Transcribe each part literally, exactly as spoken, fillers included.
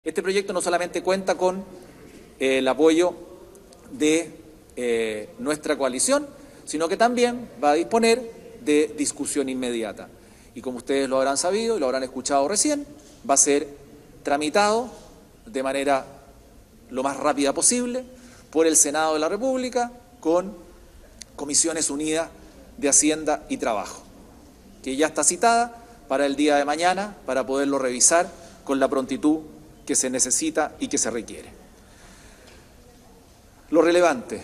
Este proyecto no solamente cuenta con eh, el apoyo de eh, nuestra coalición, sino que también va a disponer de discusión inmediata. Y como ustedes lo habrán sabido y lo habrán escuchado recién, va a ser tramitado de manera lo más rápida posible por el Senado de la República con Comisiones Unidas de Hacienda y Trabajo, que ya está citada para el día de mañana para poderlo revisar con la prontitud que se necesita y que se requiere. Lo relevante,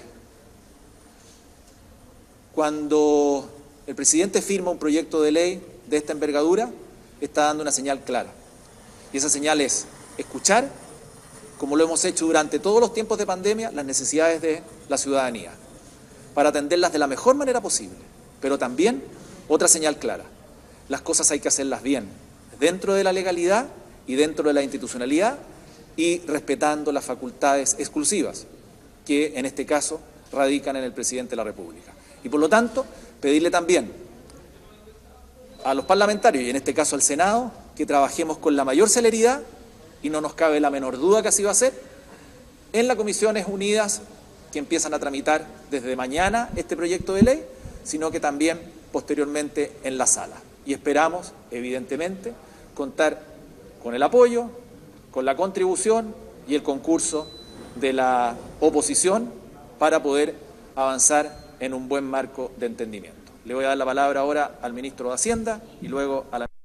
cuando el presidente firma un proyecto de ley de esta envergadura, está dando una señal clara. Y esa señal es escuchar, como lo hemos hecho durante todos los tiempos de pandemia, las necesidades de la ciudadanía, para atenderlas de la mejor manera posible. Pero también otra señal clara, las cosas hay que hacerlas bien, dentro de la legalidad y dentro de la institucionalidad y respetando las facultades exclusivas que en este caso radican en el presidente de la República. Y por lo tanto, pedirle también a los parlamentarios, y en este caso al Senado, que trabajemos con la mayor celeridad, y no nos cabe la menor duda que así va a ser, en las Comisiones Unidas que empiezan a tramitar desde mañana este proyecto de ley, sino que también posteriormente en la sala. Y esperamos, evidentemente, contar con el apoyo, con la contribución y el concurso de la oposición para poder avanzar en un buen marco de entendimiento. Le voy a dar la palabra ahora al ministro de Hacienda y luego a la...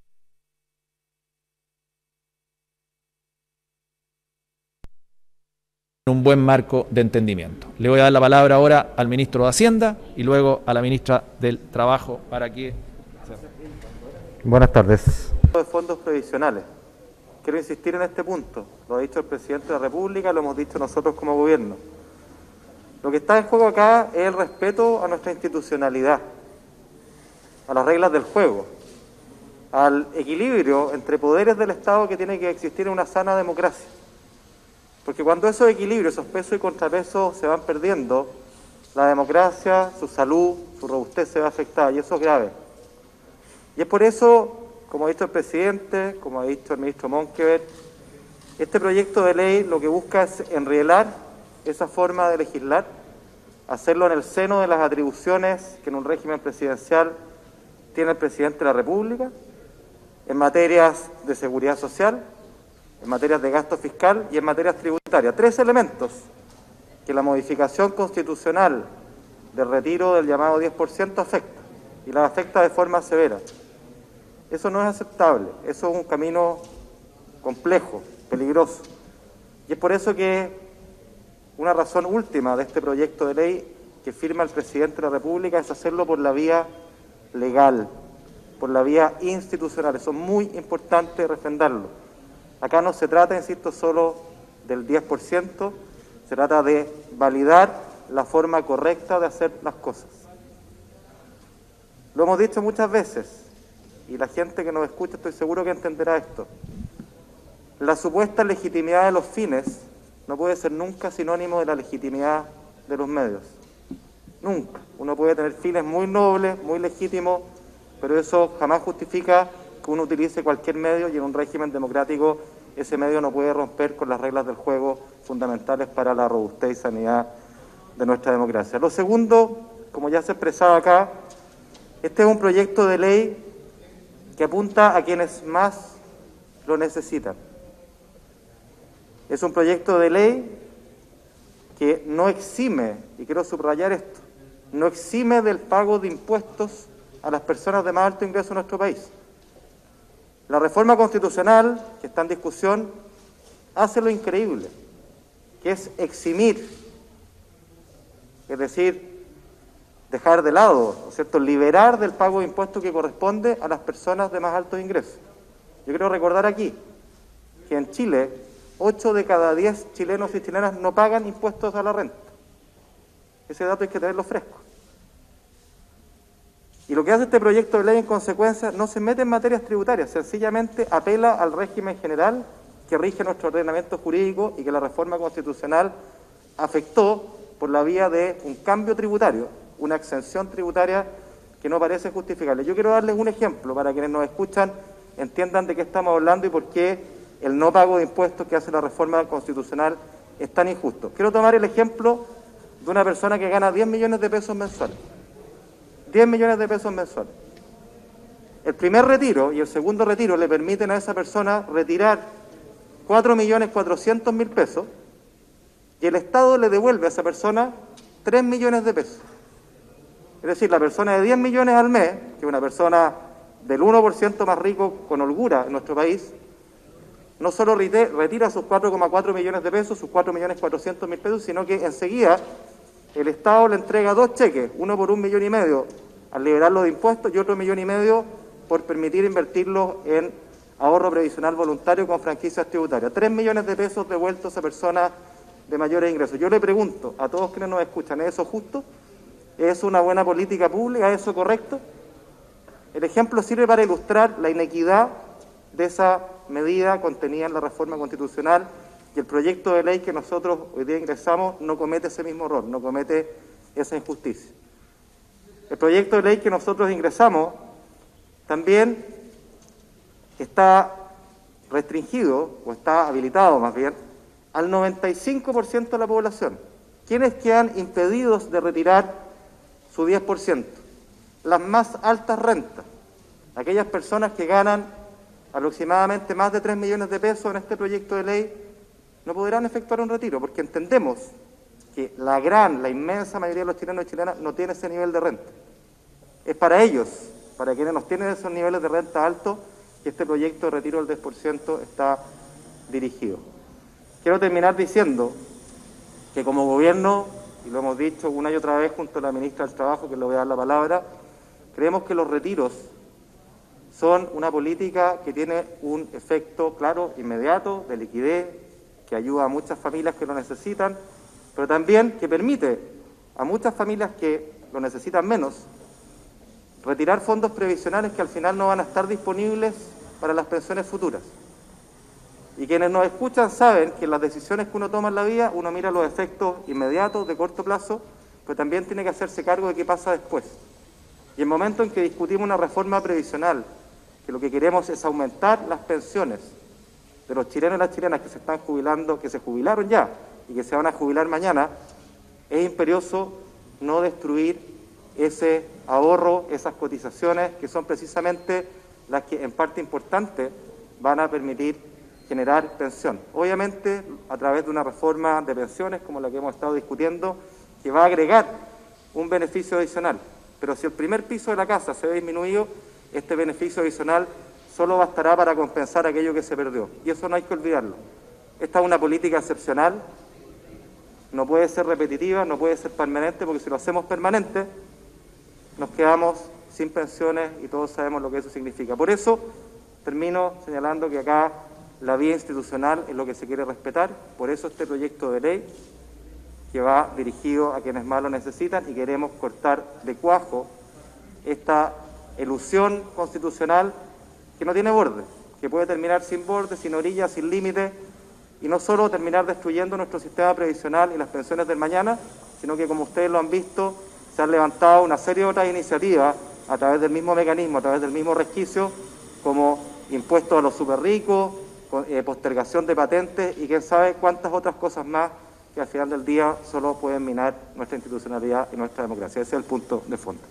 un buen marco de entendimiento. Le voy a dar la palabra ahora al ministro de Hacienda y luego a la ministra del Trabajo para que... Buenas tardes. De fondos previsionales. Quiero insistir en este punto. Lo ha dicho el presidente de la República, lo hemos dicho nosotros como gobierno. Lo que está en juego acá es el respeto a nuestra institucionalidad, a las reglas del juego, al equilibrio entre poderes del Estado que tiene que existir en una sana democracia. Porque cuando esos equilibrios, esos pesos y contrapesos se van perdiendo, la democracia, su salud, su robustez se va afectada, y eso es grave. Y es por eso, como ha dicho el presidente, como ha dicho el ministro Monkever, este proyecto de ley lo que busca es enrielar esa forma de legislar, hacerlo en el seno de las atribuciones que en un régimen presidencial tiene el presidente de la República, en materias de seguridad social, en materias de gasto fiscal y en materias tributarias. Tres elementos que la modificación constitucional del retiro del llamado diez por ciento afecta, y la afecta de forma severa. Eso no es aceptable, eso es un camino complejo, peligroso. Y es por eso que una razón última de este proyecto de ley que firma el presidente de la República es hacerlo por la vía legal, por la vía institucional. Eso es muy importante refrendarlo. Acá no se trata, insisto, solo del diez por ciento, se trata de validar la forma correcta de hacer las cosas. Lo hemos dicho muchas veces, y la gente que nos escucha estoy seguro que entenderá esto. La supuesta legitimidad de los fines no puede ser nunca sinónimo de la legitimidad de los medios. Nunca. Uno puede tener fines muy nobles, muy legítimos, pero eso jamás justifica que uno utilice cualquier medio, y en un régimen democrático ese medio no puede romper con las reglas del juego fundamentales para la robustez y sanidad de nuestra democracia. Lo segundo, como ya se expresaba acá, este es un proyecto de ley que apunta a quienes más lo necesitan. Es un proyecto de ley que no exime, y quiero subrayar esto, no exime del pago de impuestos a las personas de más alto ingreso en nuestro país. La reforma constitucional que está en discusión hace lo increíble, que es eximir, es decir, dejar de lado, ¿no es cierto?, liberar del pago de impuestos que corresponde a las personas de más altos ingresos. Yo quiero recordar aquí que en Chile, ocho de cada diez chilenos y chilenas no pagan impuestos a la renta. Ese dato hay que tenerlo fresco. Y lo que hace este proyecto de ley, en consecuencia, no se mete en materias tributarias, sencillamente apela al régimen general que rige nuestro ordenamiento jurídico y que la reforma constitucional afectó por la vía de un cambio tributario, una exención tributaria que no parece justificable. Yo quiero darles un ejemplo para quienes nos escuchan entiendan de qué estamos hablando y por qué el no pago de impuestos que hace la reforma constitucional es tan injusto. Quiero tomar el ejemplo de una persona que gana diez millones de pesos mensuales. diez millones de pesos mensuales. El primer retiro y el segundo retiro le permiten a esa persona retirar cuatro millones cuatrocientos mil pesos y el Estado le devuelve a esa persona tres millones de pesos. Es decir, la persona de diez millones al mes, que es una persona del uno por ciento más rico con holgura en nuestro país, no solo retira sus cuatro coma cuatro millones de pesos, sus cuatro millones cuatrocientos mil pesos, sino que enseguida el Estado le entrega dos cheques, uno por un millón y medio al liberarlo de impuestos y otro millón y medio por permitir invertirlo en ahorro previsional voluntario con franquicias tributarias. Tres millones de pesos devueltos a personas de mayores ingresos. Yo le pregunto a todos quienes nos escuchan, ¿es eso justo? ¿Es una buena política pública? ¿Es eso correcto? El ejemplo sirve para ilustrar la inequidad de esa medida contenida en la reforma constitucional y el proyecto de ley que nosotros hoy día ingresamos no comete ese mismo error, no comete esa injusticia. El proyecto de ley que nosotros ingresamos también está restringido, o está habilitado más bien, al noventa y cinco por ciento de la población. ¿Quiénes quedan impedidos de retirar su diez por ciento? Las más altas rentas, aquellas personas que ganan aproximadamente más de tres millones de pesos en este proyecto de ley, no podrán efectuar un retiro, porque entendemos que la gran, la inmensa mayoría de los chilenos y chilenas no tiene ese nivel de renta. Es para ellos, para quienes no tienen esos niveles de renta altos, que este proyecto de retiro del diez por ciento está dirigido. Quiero terminar diciendo que como gobierno, y lo hemos dicho una y otra vez junto a la ministra del Trabajo, que le voy a dar la palabra, creemos que los retiros son una política que tiene un efecto claro, inmediato, de liquidez, que ayuda a muchas familias que lo necesitan, pero también que permite a muchas familias que lo necesitan menos retirar fondos previsionales que al final no van a estar disponibles para las pensiones futuras. Y quienes nos escuchan saben que en las decisiones que uno toma en la vida, uno mira los efectos inmediatos, de corto plazo, pero también tiene que hacerse cargo de qué pasa después. Y el momento en que discutimos una reforma previsional, que lo que queremos es aumentar las pensiones de los chilenos y las chilenas que se están jubilando, que se jubilaron ya y que se van a jubilar mañana, es imperioso no destruir ese ahorro, esas cotizaciones, que son precisamente las que en parte importante van a permitir generar pensión. Obviamente a través de una reforma de pensiones como la que hemos estado discutiendo, que va a agregar un beneficio adicional. Pero si el primer piso de la casa se ve disminuido, este beneficio adicional solo bastará para compensar aquello que se perdió. Y eso no hay que olvidarlo. Esta es una política excepcional, no puede ser repetitiva, no puede ser permanente, porque si lo hacemos permanente, nos quedamos sin pensiones y todos sabemos lo que eso significa. Por eso termino señalando que acá la vía institucional es lo que se quiere respetar, por eso este proyecto de ley que va dirigido a quienes más lo necesitan y queremos cortar de cuajo esta elusión constitucional que no tiene borde, que puede terminar sin borde, sin orillas, sin límite, y no solo terminar destruyendo nuestro sistema previsional y las pensiones del mañana, sino que, como ustedes lo han visto, se han levantado una serie de otras iniciativas a través del mismo mecanismo, a través del mismo resquicio, como impuestos a los superricos, eh, postergación de patentes y quién sabe cuántas otras cosas más que al final del día solo pueden minar nuestra institucionalidad y nuestra democracia. Ese es el punto de fondo.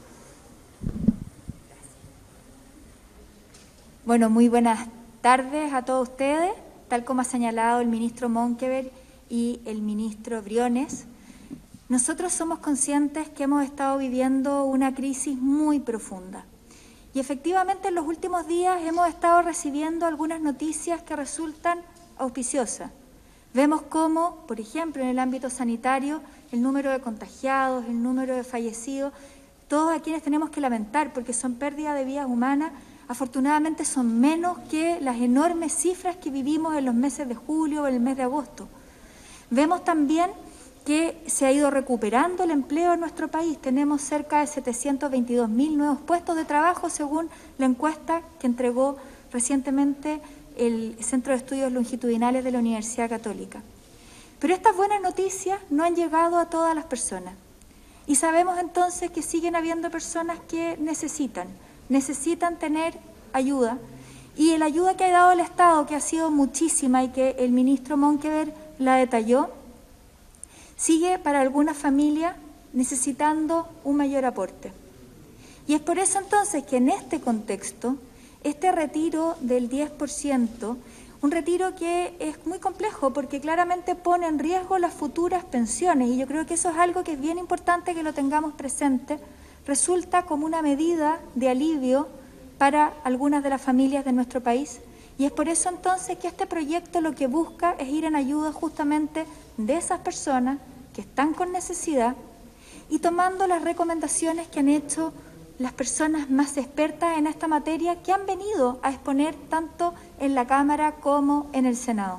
Bueno, muy buenas tardes a todos ustedes. Tal como ha señalado el ministro Monkeberg y el ministro Briones, nosotros somos conscientes que hemos estado viviendo una crisis muy profunda. Y efectivamente en los últimos días hemos estado recibiendo algunas noticias que resultan auspiciosas. Vemos cómo, por ejemplo, en el ámbito sanitario, el número de contagiados, el número de fallecidos, todos a quienes tenemos que lamentar porque son pérdidas de vidas humanas, afortunadamente son menos que las enormes cifras que vivimos en los meses de julio o en el mes de agosto. Vemos también que se ha ido recuperando el empleo en nuestro país. Tenemos cerca de setecientos veintidós mil nuevos puestos de trabajo según la encuesta que entregó recientemente el Centro de Estudios Longitudinales de la Universidad Católica. Pero estas buenas noticias no han llegado a todas las personas. Y sabemos entonces que siguen habiendo personas que necesitan, necesitan tener ayuda Y la ayuda que ha dado el Estado, que ha sido muchísima y que el ministro Monkever la detalló, sigue para algunas familias necesitando un mayor aporte. Y es por eso entonces que en este contexto, este retiro del diez por ciento, un retiro que es muy complejo porque claramente pone en riesgo las futuras pensiones, y yo creo que eso es algo que es bien importante que lo tengamos presente, resulta como una medida de alivio para algunas de las familias de nuestro país, y es por eso entonces que este proyecto lo que busca es ir en ayuda justamente de esas personas que están con necesidad y tomando las recomendaciones que han hecho las personas más expertas en esta materia que han venido a exponer tanto en la Cámara como en el Senado.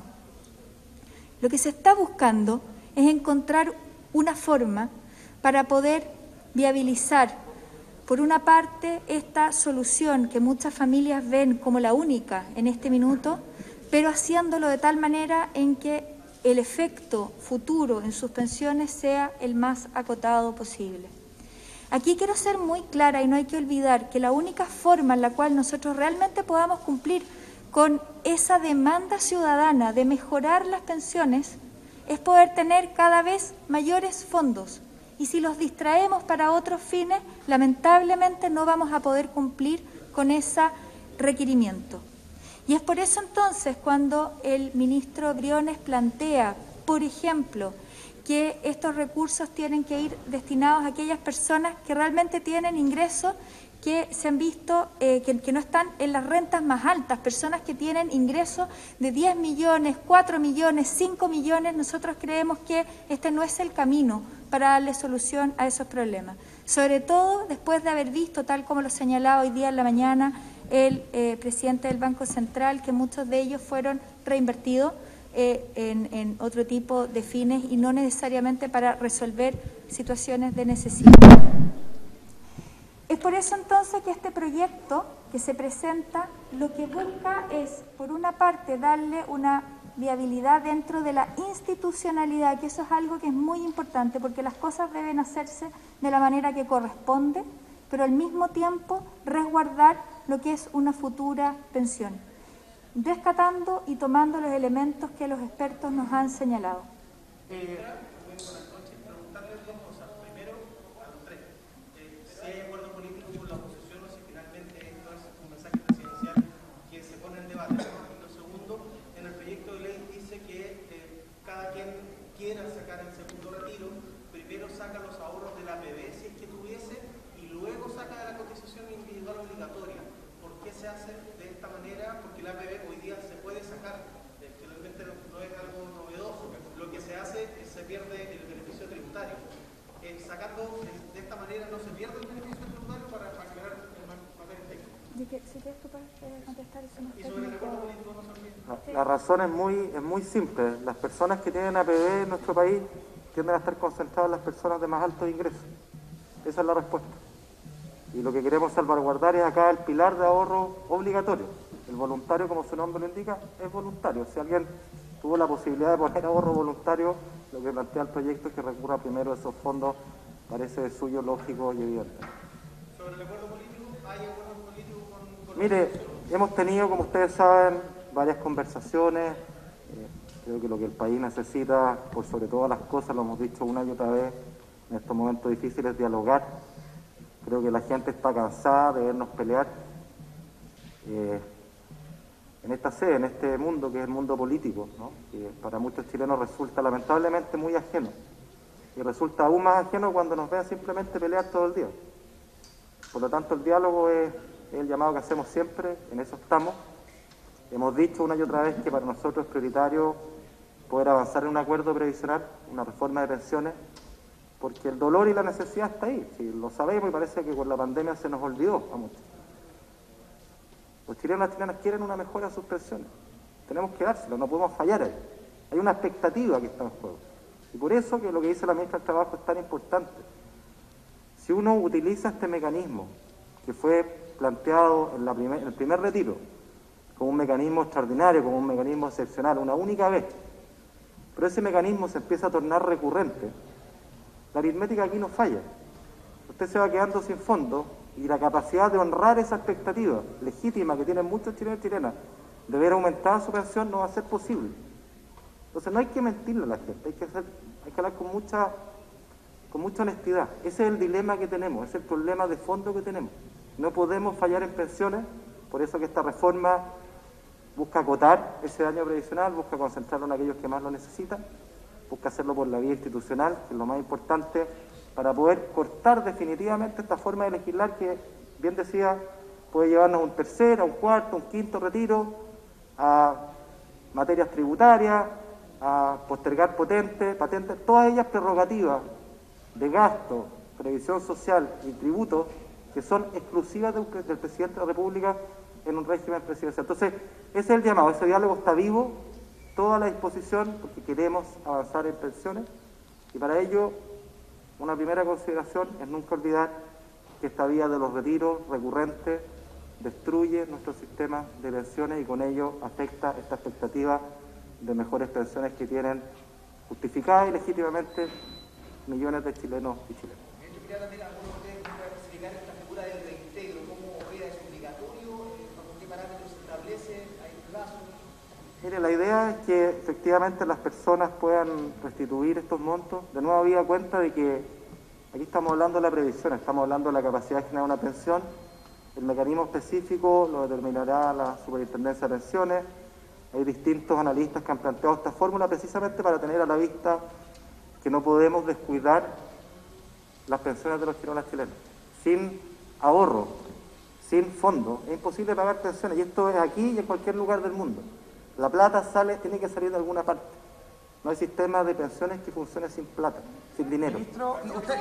Lo que se está buscando es encontrar una forma para poder viabilizar, por una parte, esta solución que muchas familias ven como la única en este minuto, pero haciéndolo de tal manera en que el efecto futuro en sus pensiones sea el más acotado posible. Aquí quiero ser muy clara y no hay que olvidar que la única forma en la cual nosotros realmente podamos cumplir con esa demanda ciudadana de mejorar las pensiones es poder tener cada vez mayores fondos. Y si los distraemos para otros fines, lamentablemente no vamos a poder cumplir con ese requerimiento. Y es por eso entonces cuando el ministro Briones plantea, por ejemplo, que estos recursos tienen que ir destinados a aquellas personas que realmente tienen ingresos que se han visto eh, que, que no están en las rentas más altas, personas que tienen ingresos de diez millones, cuatro millones, cinco millones, nosotros creemos que este no es el camino para darle solución a esos problemas. Sobre todo después de haber visto, tal como lo señalaba hoy día en la mañana el eh, presidente del Banco Central, que muchos de ellos fueron reinvertidos eh, en, en otro tipo de fines y no necesariamente para resolver situaciones de necesidad. Es por eso entonces que este proyecto que se presenta lo que busca es, por una parte, darle una viabilidad dentro de la institucionalidad, que eso es algo que es muy importante, porque las cosas deben hacerse de la manera que corresponde, pero al mismo tiempo resguardar lo que es una futura pensión, rescatando y tomando los elementos que los expertos nos han señalado. Eh, preguntarles dos cosas. Primero, a los tres, eh, si hay acuerdo político con la oposición o si finalmente esto es un mensaje presidencial que se pone en debate. Y lo segundo, en el proyecto de ley dice que eh, cada quien quiera sacar el segundo retiro, primero saca los ahorros de la A P B si es que tuviese y luego saca de la cotización individual obligatoria. ¿Por qué se hace de esta manera? Porque la A P B hoy día se puede sacar, eh, finalmente no, no es algo novedoso. Lo que se hace es se pierde el beneficio tributario. Eh, sacando de, de esta manera no se pierde el beneficio tributario para aclarar el papel técnico. ¿Y que, si quieres tú puedes contestar eso más y sobre el acuerdo político no se olvide. La, la razón es muy, es muy simple. Las personas que tienen A P B en nuestro país tienden a estar concentradas en las personas de más altos ingresos. Esa es la respuesta. Y lo que queremos salvaguardar es acá el pilar de ahorro obligatorio. El voluntario, como su nombre lo indica, es voluntario. Si alguien tuvo la posibilidad de poner ahorro voluntario, lo que plantea el proyecto es que recurra primero a esos fondos, parece de suyo, lógico y evidente. ¿Sobre el acuerdo político? ¿Hay acuerdo político con, con Mire, hemos tenido, como ustedes saben, varias conversaciones. Eh, creo que lo que el país necesita, por sobre todas las cosas, lo hemos dicho una y otra vez, en estos momentos difíciles, es dialogar. Creo que la gente está cansada de vernos pelear. Eh, en esta sede, en este mundo que es el mundo político, ¿no? Que para muchos chilenos resulta lamentablemente muy ajeno, y resulta aún más ajeno cuando nos ven simplemente pelear todo el día. Por lo tanto, el diálogo es, es el llamado que hacemos siempre, en eso estamos. Hemos dicho una y otra vez que para nosotros es prioritario poder avanzar en un acuerdo previsional, una reforma de pensiones, porque el dolor y la necesidad está ahí, si lo sabemos, y parece que con la pandemia se nos olvidó a muchos. Los chilenos y las chilenas quieren una mejora de sus pensiones. Tenemos que dárselo, no podemos fallar ahí. Hay una expectativa que está en juego. Y por eso que lo que dice la ministra del Trabajo es tan importante. Si uno utiliza este mecanismo que fue planteado en, la primer, en el primer retiro como un mecanismo extraordinario, como un mecanismo excepcional, una única vez, pero ese mecanismo se empieza a tornar recurrente, la aritmética aquí no falla. Usted se va quedando sin fondo y la capacidad de honrar esa expectativa legítima que tienen muchos chilenos y chilenas de ver aumentada su pensión no va a ser posible. Entonces no hay que mentirle a la gente, hay que, hacer, hay que hablar con mucha, con mucha honestidad. Ese es el dilema que tenemos, ese es el problema de fondo que tenemos. No podemos fallar en pensiones, por eso que esta reforma busca acotar ese daño previsional, busca concentrarlo en aquellos que más lo necesitan, busca hacerlo por la vía institucional, que es lo más importante, para poder cortar definitivamente esta forma de legislar que, bien decía, puede llevarnos a un tercer, a un cuarto, a un quinto retiro, a materias tributarias, a postergar potentes, patentes, todas ellas prerrogativas de gasto, previsión social y tributos que son exclusivas del, del presidente de la República en un régimen presidencial. Entonces, ese es el llamado, ese diálogo está vivo, toda la disposición, porque queremos avanzar en pensiones, y para ello, una primera consideración es nunca olvidar que esta vía de los retiros recurrentes destruye nuestro sistema de pensiones y con ello afecta esta expectativa de mejores pensiones que tienen justificadas y legítimamente millones de chilenos y chilenas. Yo quería también a algunos de ustedes para explicar esta figura del reintegro, cómo opera, es obligatorio, bajo qué parámetros se establece, hay plazos. Mire, la idea es que efectivamente las personas puedan restituir estos montos. De nuevo había cuenta de que aquí estamos hablando de la previsión, estamos hablando de la capacidad de generar una pensión. El mecanismo específico lo determinará la Superintendencia de Pensiones. Hay distintos analistas que han planteado esta fórmula precisamente para tener a la vista que no podemos descuidar las pensiones de los chilenos y chilenas. Sin ahorro, sin fondo, es imposible pagar pensiones, y esto es aquí y en cualquier lugar del mundo. La plata sale, tiene que salir de alguna parte. No hay sistema de pensiones que funcione sin plata, sin dinero. Ministro, usted,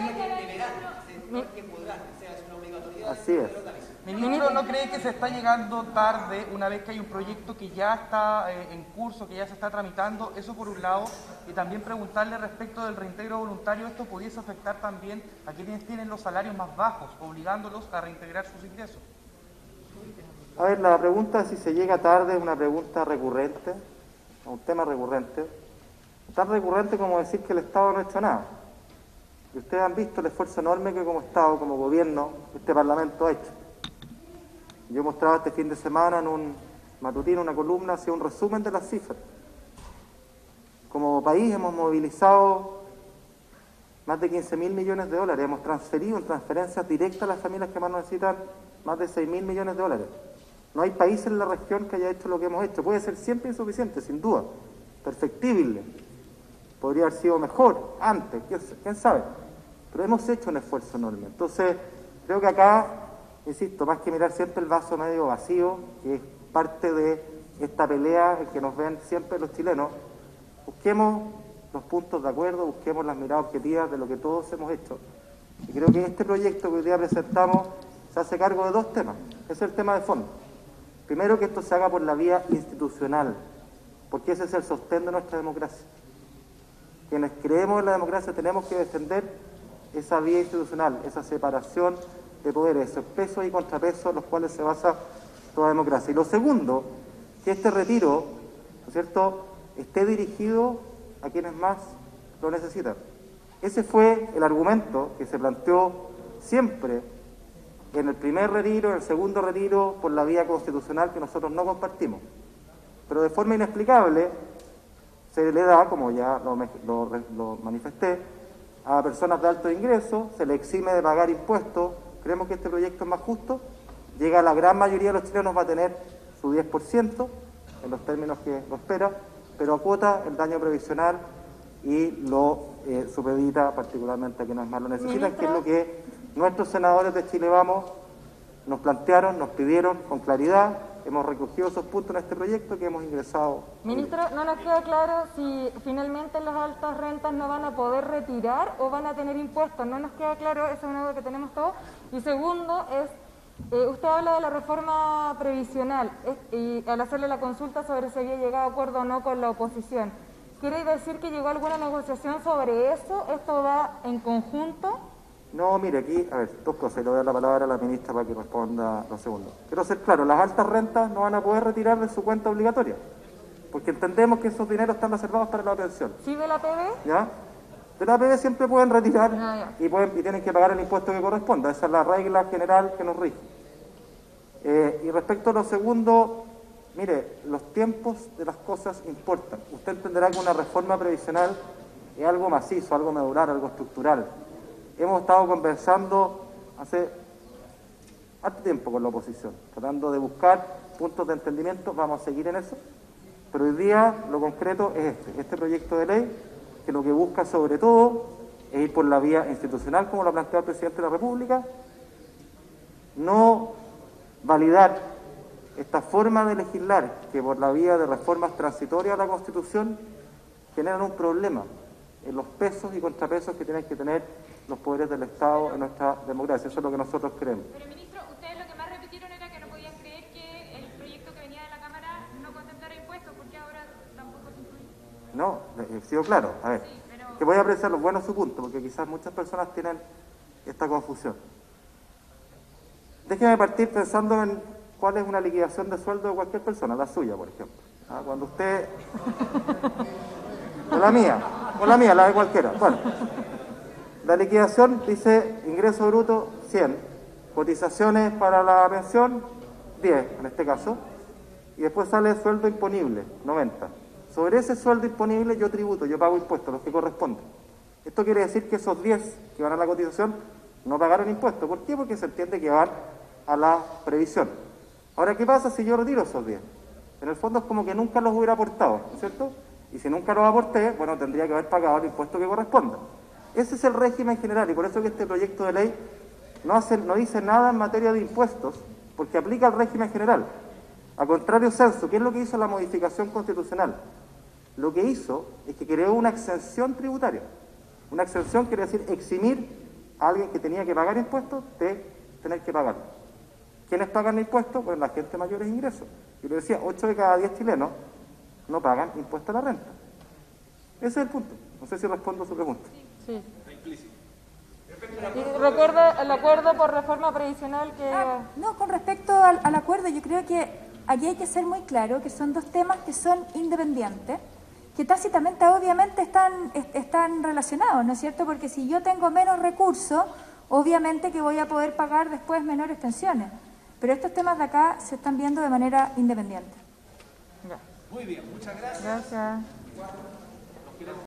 Así es. Ministro, ¿no cree que se está llegando tarde una vez que hay un proyecto que ya está eh, en curso, que ya se está tramitando? Eso por un lado. Y también preguntarle respecto del reintegro voluntario, ¿esto pudiese afectar también a quienes tienen los salarios más bajos, obligándolos a reintegrar sus ingresos? A ver, la pregunta de si se llega tarde es una pregunta recurrente, un tema recurrente. Tan recurrente como decir que el Estado no ha hecho nada. Y ustedes han visto el esfuerzo enorme que como Estado, como gobierno, este Parlamento ha hecho. Yo mostraba este fin de semana en un matutino, una columna, hacía un resumen de las cifras. Como país hemos movilizado más de quince mil millones de dólares, hemos transferido en transferencias directas a las familias que más nos necesitan más de seis mil millones de dólares. No hay país en la región que haya hecho lo que hemos hecho. Puede ser siempre insuficiente, sin duda, perfectible. Podría haber sido mejor antes, quién, quién sabe. Pero hemos hecho un esfuerzo enorme. Entonces, creo que acá, insisto, más que mirar siempre el vaso medio vacío, que es parte de esta pelea en que nos ven siempre los chilenos, busquemos los puntos de acuerdo, busquemos las miradas objetivas de lo que todos hemos hecho. Y creo que este proyecto que hoy día presentamos se hace cargo de dos temas. Ese es el tema de fondo. Primero, que esto se haga por la vía institucional, porque ese es el sostén de nuestra democracia. Quienes creemos en la democracia tenemos que defender esa vía institucional, esa separación de poderes, esos pesos y contrapesos en los cuales se basa toda democracia. Y lo segundo, que este retiro, ¿no es cierto?, esté dirigido a quienes más lo necesitan. Ese fue el argumento que se planteó siempre en el primer retiro, en el segundo retiro, por la vía constitucional que nosotros no compartimos. Pero de forma inexplicable se le da, como ya lo, lo, lo manifesté, a personas de alto ingreso, se le exime de pagar impuestos. Creemos que este proyecto es más justo, llega a la gran mayoría de los chilenos, va a tener su diez por ciento, en los términos que lo espera, pero acota el daño previsional y lo eh, supedita particularmente a quienes más lo necesitan, que es lo que nuestros senadores de Chile Vamos nos plantearon, nos pidieron con claridad. Hemos recogido esos puntos en este proyecto que hemos ingresado. Ministro, no nos queda claro si finalmente las altas rentas no van a poder retirar o van a tener impuestos. No nos queda claro, eso es una duda que tenemos todos. Y segundo es, eh, usted habla de la reforma previsional es, y al hacerle la consulta sobre si había llegado a acuerdo o no con la oposición. ¿Quiere decir que llegó alguna negociación sobre eso? ¿Esto va en conjunto? No, mire, aquí, a ver, dos cosas, y le voy a dar la palabra a la ministra para que responda lo segundo. Quiero ser claro, las altas rentas no van a poder retirar de su cuenta obligatoria, porque entendemos que esos dineros están reservados para la pensión. ¿Sí de la P B? ¿Ya? de la A P B siempre pueden retirar Ah, y, pueden, y tienen que pagar el impuesto que corresponda. Esa es la regla general que nos rige. Eh, y respecto a lo segundo, mire, los tiempos de las cosas importan. Usted entenderá que una reforma previsional es algo macizo, algo medular, algo estructural. Hemos estado conversando hace harto tiempo con la oposición, tratando de buscar puntos de entendimiento. Vamos a seguir en eso, pero hoy día lo concreto es este, este proyecto de ley, que lo que busca sobre todo es ir por la vía institucional, como lo ha planteado el presidente de la República, no validar esta forma de legislar que por la vía de reformas transitorias a la Constitución generan un problema en los pesos y contrapesos que tienen que tener los poderes del Estado en nuestra democracia. Eso es lo que nosotros queremos. Pero, ministro, ustedes lo que más repitieron era que no podían creer que el proyecto que venía de la Cámara no contemplara impuestos, porque ahora tampoco se incluye. No, he sido claro. A ver, Sí, pero... que voy a apreciar lo bueno de su punto, porque quizás muchas personas tienen esta confusión. Déjeme partir pensando en cuál es una liquidación de sueldo de cualquier persona, la suya, por ejemplo. Ah, cuando usted... O la mía, o la mía, la de cualquiera. Bueno, la liquidación dice ingreso bruto cien, cotizaciones para la pensión diez en este caso, y después sale sueldo imponible noventa. Sobre ese sueldo imponible yo tributo, yo pago impuestos, los que corresponden. Esto quiere decir que esos diez que van a la cotización no pagaron impuestos. ¿Por qué? Porque se entiende que van a la previsión. Ahora, ¿qué pasa si yo retiro esos diez? En el fondo es como que nunca los hubiera aportado, ¿no es cierto? Y si nunca los aporté, bueno, tendría que haber pagado el impuesto que corresponda. Ese es el régimen general, y por eso que este proyecto de ley no, hace, no dice nada en materia de impuestos, porque aplica el régimen general. A contrario censo, ¿qué es lo que hizo la modificación constitucional? Lo que hizo es que creó una exención tributaria. Una exención quiere decir eximir a alguien que tenía que pagar impuestos de tener que pagar. ¿Quiénes pagan impuestos? Pues la gente de mayores ingresos. Yo le decía, ocho de cada diez chilenos no pagan impuesto a la renta. Ese es el punto. No sé si respondo a su pregunta. Sí. Y recuerda el acuerdo por reforma previsional que... Ah, no, con respecto al, al acuerdo, yo creo que aquí hay que ser muy claro que son dos temas que son independientes, que tácitamente obviamente están, est- están relacionados, ¿no es cierto? Porque si yo tengo menos recursos, obviamente que voy a poder pagar después menores pensiones. Pero estos temas de acá se están viendo de manera independiente. Ya. Muy bien, muchas gracias. Gracias.